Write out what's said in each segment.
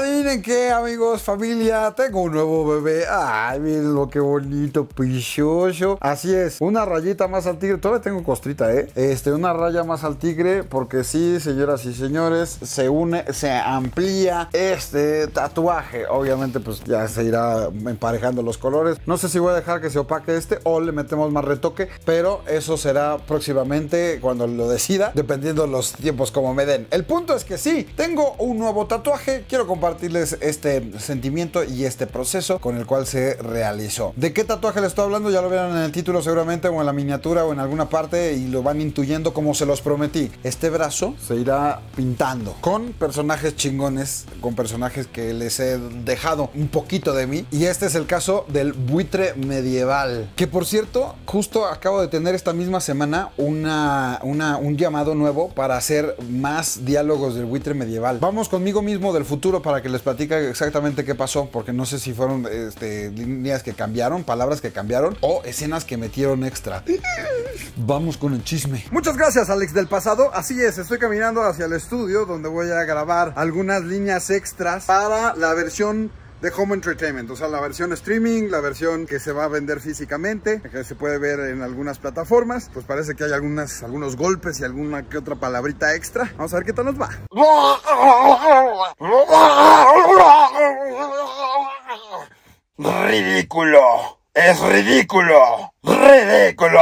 adivinen qué, amigos, familia, tengo un nuevo bebé. Ay, miren lo que bonito, precioso. Así es, una rayita más al tigre. Todavía tengo costrita, una raya más al tigre, porque sí, señoras y señores, se amplía este tatuaje. Obviamente, pues ya se irá emparejando los colores. No sé si voy a dejar que se opaque o le metemos más retoque, pero eso será próximamente cuando lo decida, dependiendo los tiempos como me den. El punto es que sí, tengo un nuevo tatuaje. Quiero compartirles este sentimiento y este proceso con el cual se realizó. ¿De qué tatuaje les estoy hablando? Ya lo verán en el título seguramente, o en la miniatura, o en alguna parte, y lo van intuyendo como se los prometí. Este brazo se irá pintando con personajes chingones, con personajes que les he dejado un poquito de mí, y este es el caso del buitre medieval, que por cierto, justo acabo de tener esta misma semana un llamado nuevo para hacer más diálogos del buitre medieval. Vamos conmigo mismo del futuro para que les platique exactamente qué pasó, porque no sé si fueron líneas que cambiaron, palabras que cambiaron, o escenas que metieron extra. Vamos con el chisme. Muchas gracias, Alex del pasado. Así es, estoy caminando hacia el estudio donde voy a grabar algunas líneas extras para la versión de Home Entertainment, o sea, la versión streaming, la versión que se va a vender físicamente, que se puede ver en algunas plataformas. Pues parece que hay algunos golpes y alguna que otra palabrita extra. Vamos a ver qué tal nos va. ¡Ridículo! ¡Es ridículo! ¡Ridículo!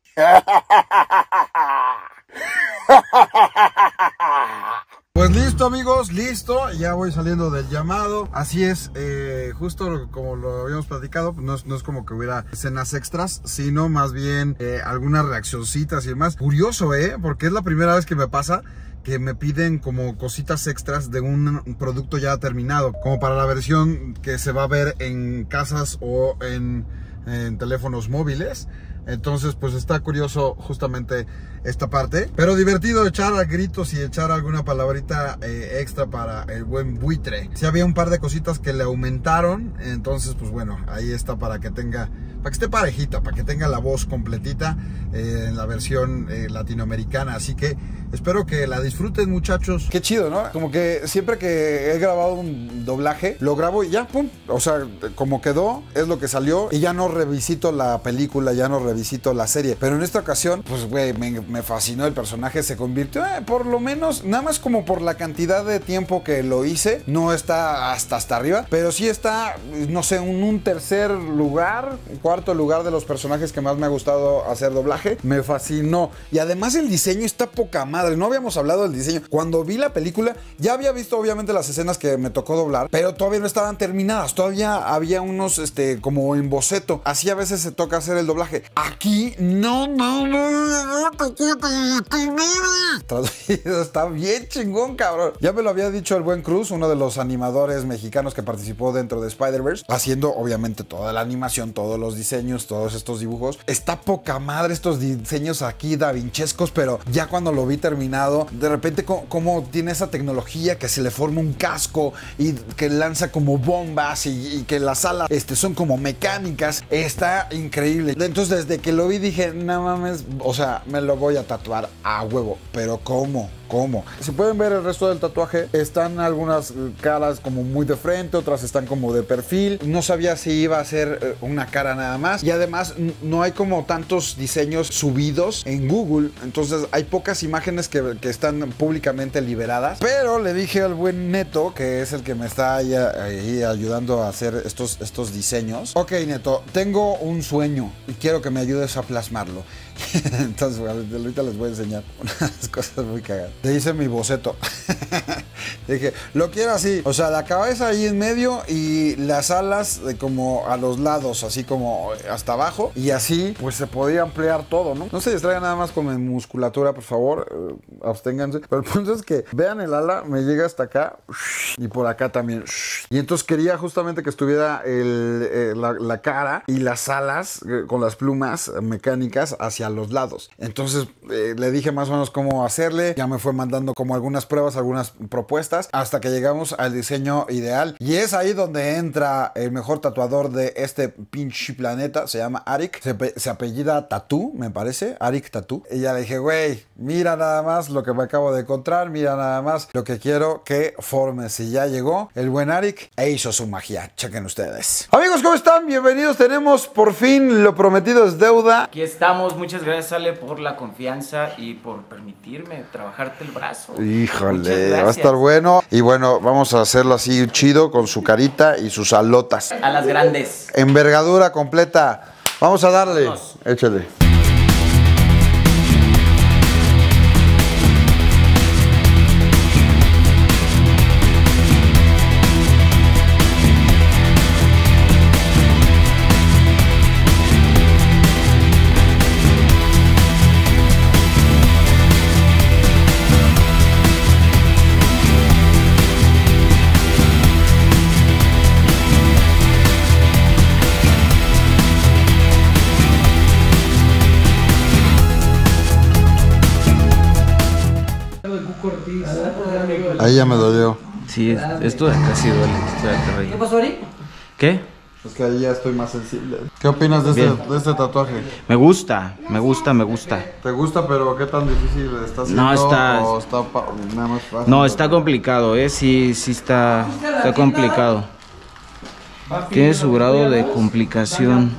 Pues listo, amigos, listo, ya voy saliendo del llamado. Así es, justo como lo habíamos platicado, no es como que hubiera escenas extras, sino más bien algunas reaccioncitas y demás. Curioso, porque es la primera vez que me pasa que me piden como cositas extras de un producto ya terminado, como para la versión que se va a ver en casas o en teléfonos móviles. Entonces, pues está curioso justamente esta parte, pero divertido echar a gritos y echar alguna palabrita extra para el buen buitre. Sí había un par de cositas que le aumentaron, entonces pues bueno, ahí está para que esté parejita, para que tenga la voz completita en la versión latinoamericana. Así que espero que la disfruten, muchachos. Qué chido, ¿no? Como que siempre que he grabado un doblaje, lo grabo y ya, pum. O sea, como quedó, es lo que salió, y ya no revisito la película, ya no revisito la serie. Pero en esta ocasión, pues güey, me fascinó el personaje. Se convirtió, por lo menos, nada más como por la cantidad de tiempo que lo hice, no está hasta arriba, pero sí está, no sé, un tercer lugar, cuarto lugar de los personajes que más me ha gustado hacer doblaje. Me fascinó. Y además el diseño está poca madre. No habíamos hablado del diseño. Cuando vi la película, ya había visto obviamente las escenas que me tocó doblar, pero todavía no estaban terminadas. Todavía había unos, como en boceto. Así a veces se toca hacer el doblaje. Aquí, no, traducido, está bien chingón, cabrón. Ya me lo había dicho el buen Cruz, uno de los animadores mexicanos que participó dentro de Spider-Verse, haciendo obviamente toda la animación, todos los diseños, todos estos dibujos. Está poca madre estos diseños aquí davinchescos, pero ya cuando lo vi terminado, de repente como tiene esa tecnología que se le forma un casco y que lanza como bombas y que las alas son como mecánicas. Está increíble. Entonces desde que lo vi dije, no mames, o sea, me lo voy a tatuar a huevo. Pero ¿cómo? Si pueden ver el resto del tatuaje, están algunas caras como muy de frente, otras están como de perfil. No sabía si iba a ser una cara nada más. Y además no hay como tantos diseños subidos en Google. Entonces hay pocas imágenes que están públicamente liberadas. Pero le dije al buen Neto, que es el que me está ahí ayudando a hacer estos diseños. Ok, Neto, tengo un sueño y quiero que me ayudes a plasmarlo. Entonces, ahorita les voy a enseñar unas cosas muy cagadas. Te hice mi boceto. Dije, lo quiero así. O sea, la cabeza ahí en medio y las alas como a los lados, así como hasta abajo. Y así, pues se podía ampliar todo, ¿no? No se distraigan nada más con mi musculatura, por favor. Absténganse. Pero el punto es que vean el ala, me llega hasta acá. Y por acá también. Y entonces quería justamente que estuviera la cara y las alas con las plumas mecánicas hacia a los lados. Entonces le dije más o menos cómo hacerle, ya me fue mandando como algunas pruebas, algunas propuestas, hasta que llegamos al diseño ideal. Y es ahí donde entra el mejor tatuador de este pinche planeta, se llama Arik, se apellida Tattoo, me parece, Arik Tattoo. Y ya le dije, güey, mira nada más lo que me acabo de encontrar, mira nada más lo que quiero que formes. Y ya llegó el buen Arik e hizo su magia. Chequen ustedes. Amigos, ¿cómo están? Bienvenidos. Tenemos por fin Lo Prometido es Deuda. Aquí estamos. Muchas gracias, Ale, por la confianza y por permitirme trabajarte el brazo. Híjole, va a estar bueno. Y bueno, vamos a hacerlo así chido con su carita y sus alotas. A las grandes. Envergadura completa. Vamos a darle. Vámonos. Échale. Ahí ya me dolió. Sí, esto de acá sí duele. ¿Qué pasó, Ari? ¿Qué? Es que ahí ya estoy más sensible. ¿Qué opinas de este tatuaje? Me gusta. ¿Te gusta, pero qué tan difícil está haciendo? No, está... ¿O está nada más fácil? No, está complicado, sí está complicado. Tiene su grado de complicación.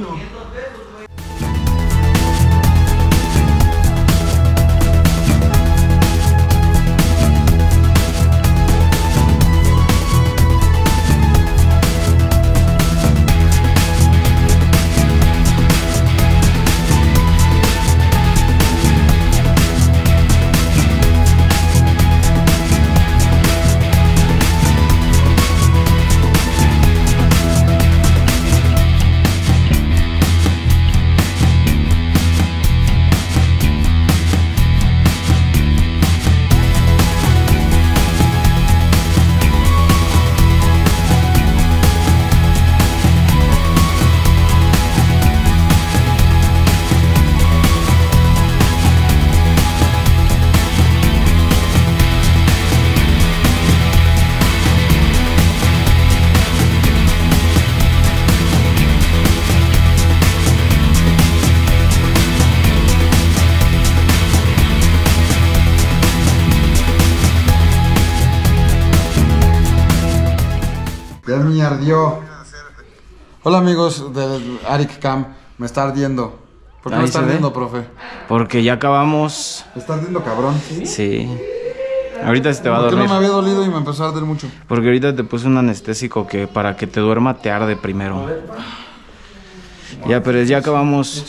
Ya me ardió. Hola amigos del Arik Cam. Me está ardiendo. ¿Por qué me está ardiendo, profe? Porque ya acabamos. Me está ardiendo cabrón. Sí. Ahorita se te va a dormir. ¿Por qué no me había dolido y me empezó a arder mucho? Porque ahorita te puse un anestésico que para que te duerma te arde primero. Ya, pero ya acabamos.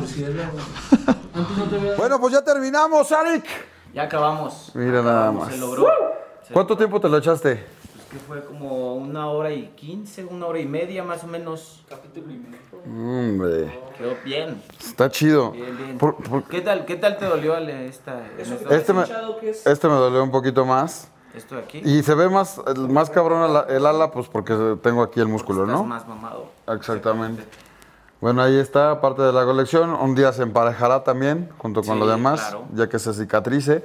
Bueno, pues ya terminamos, Arik. Ya acabamos. Mira nada más. Se logró. ¿Cuánto tiempo te lo echaste? Que fue como 1h15, 1h30 más o menos. Capítulo y medio. Hombre. Quedó bien. Está chido. Bien. Por- ¿Qué tal te dolió, Ale, esta Este me dolió un poquito más. esto de aquí? Y se ve más cabrón el ala, pues porque tengo aquí el músculo, Estás ¿no? más mamado. Exactamente. Bueno, ahí está parte de la colección. Un día se emparejará también, junto con Sí, lo demás, claro. ya que se cicatrice.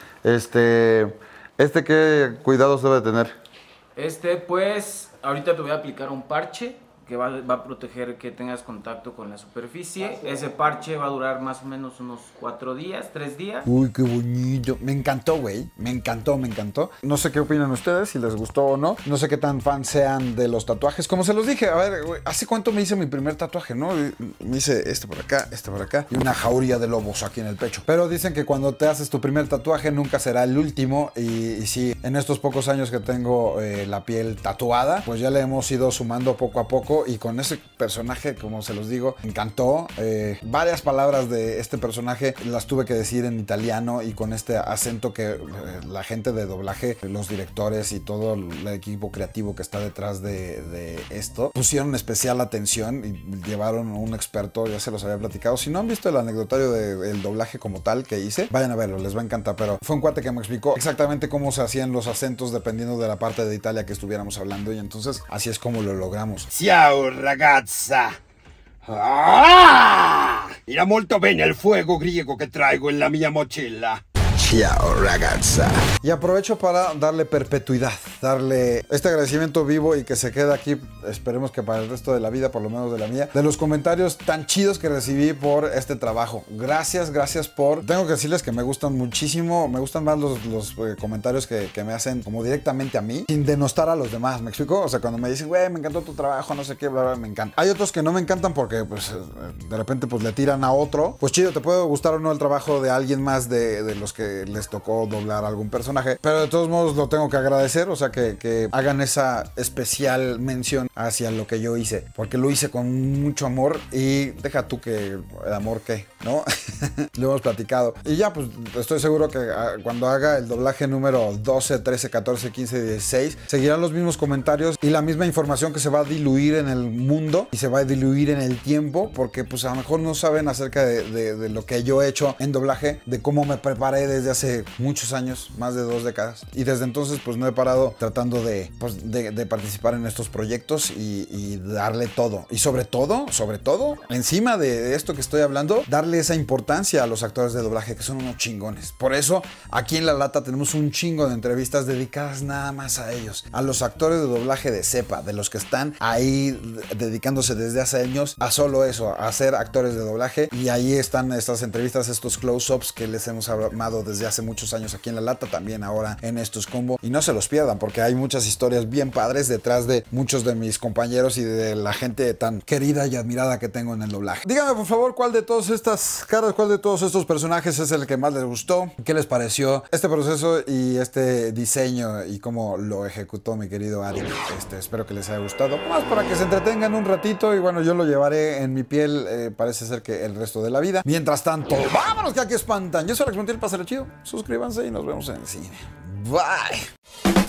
¿Qué cuidados debe tener? Pues, ahorita te voy a aplicar un parche que va a proteger que tengas contacto con la superficie. Ese parche va a durar más o menos unos 4 días, 3 días. Uy, qué bonito. Me encantó, güey. Me encantó. No sé qué opinan ustedes, si les gustó o no. No sé qué tan fans sean de los tatuajes. Como se los dije, a ver, güey, ¿hace cuánto me hice mi primer tatuaje, no? Me hice este por acá y una jauría de lobos aquí en el pecho. Pero dicen que cuando te haces tu primer tatuaje nunca será el último. Y sí, en estos pocos años que tengo la piel tatuada, pues ya le hemos ido sumando poco a poco. Y con ese personaje, como se los digo, me encantó. Varias palabras de este personaje las tuve que decir en italiano y con este acento que la gente de doblaje, los directores y todo el equipo creativo que está detrás de esto, pusieron especial atención y llevaron a un experto, ya se los había platicado. Si no han visto el anecdotario del doblaje como tal que hice, vayan a verlo, les va a encantar. Pero fue un cuate que me explicó exactamente cómo se hacían los acentos dependiendo de la parte de Italia que estuviéramos hablando, y entonces así es como lo logramos. Ciao ragazza, Ah! Era molto bene il fuego griego che traigo en la mia mochila. Ciao, ragazza. Y aprovecho para darle perpetuidad, darle este agradecimiento vivo y que se quede aquí, esperemos que para el resto de la vida, por lo menos de la mía, de los comentarios tan chidos que recibí por este trabajo. Gracias por... Tengo que decirles que me gustan muchísimo, me gustan más los comentarios que me hacen como directamente a mí, sin denostar a los demás, ¿me explico? O sea, cuando me dicen, güey, me encantó tu trabajo, no sé qué, bla, bla, me encanta. Hay otros que no me encantan porque, pues, de repente, pues, le tiran a otro. Pues chido, te puede gustar o no el trabajo de alguien más de los que les tocó doblar a algún personaje, pero de todos modos lo tengo que agradecer, o sea que hagan esa especial mención hacia lo que yo hice, porque lo hice con mucho amor y deja tú que el amor qué, ¿no? Lo hemos platicado y ya pues estoy seguro que cuando haga el doblaje número 12, 13, 14, 15, 16 seguirán los mismos comentarios y la misma información que se va a diluir en el mundo y se va a diluir en el tiempo, porque pues a lo mejor no saben acerca de lo que yo he hecho en doblaje, de cómo me preparé desde hace muchos años, más de 2 décadas, y desde entonces pues no he parado tratando de participar en estos proyectos y darle todo, y sobre todo, encima de esto que estoy hablando, darle esa importancia a los actores de doblaje, que son unos chingones. Por eso aquí en La Lata tenemos un chingo de entrevistas dedicadas nada más a ellos, a los actores de doblaje de cepa, de los que están ahí dedicándose desde hace años a solo eso, a ser actores de doblaje, y ahí están estas entrevistas, estos close-ups que les hemos armado desde hace muchos años aquí en La Lata, también ahora en estos combo, y no se los pierdan porque hay muchas historias bien padres detrás de muchos de mis compañeros y de la gente tan querida y admirada que tengo en el doblaje. Díganme por favor cuál de todas estas caras, cuál de todos estos personajes es el que más les gustó, qué les pareció este proceso y este diseño y cómo lo ejecutó mi querido Ari. Espero que les haya gustado, más para que se entretengan un ratito, y bueno, yo lo llevaré en mi piel, parece ser que el resto de la vida. Mientras tanto, vámonos que aquí espantan. Yo soy Alex Montiel, pásale chido, suscríbanse y nos vemos en el cine. Bye.